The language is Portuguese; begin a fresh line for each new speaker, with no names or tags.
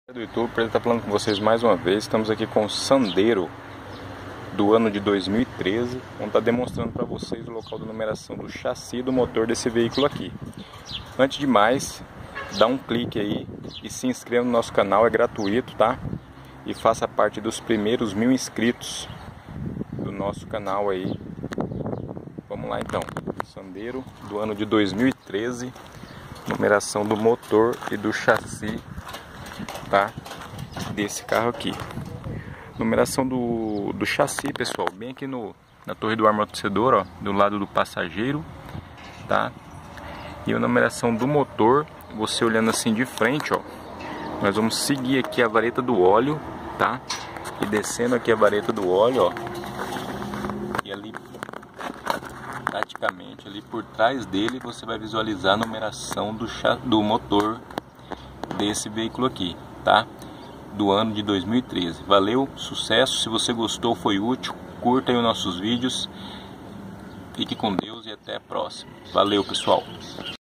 Do YouTube, para estar falando com vocês mais uma vez. Estamos aqui com o Sandero do ano de 2013. Vamos estar demonstrando para vocês o local da numeração do chassi do motor desse veículo aqui. Antes de mais, dá um clique aí e se inscreva no nosso canal, é gratuito, tá? E faça parte dos primeiros 1000 inscritos do nosso canal aí. Vamos lá então. Sandero do ano de 2013, numeração do motor e do chassi, tá? Desse carro aqui. Numeração do chassi, pessoal, bem aqui na torre do amortecedor, ó, do lado do passageiro, tá? E a numeração do motor, você olhando assim de frente, ó, nós vamos seguir aqui a vareta do óleo, tá? E descendo aqui a vareta do óleo, ó, e ali praticamente ali por trás dele você vai visualizar a numeração do motor desse veículo aqui, tá? Do ano de 2013. Valeu, sucesso. Se você gostou, foi útil, curta aí os nossos vídeos. Fique com Deus e até a próxima. Valeu, pessoal.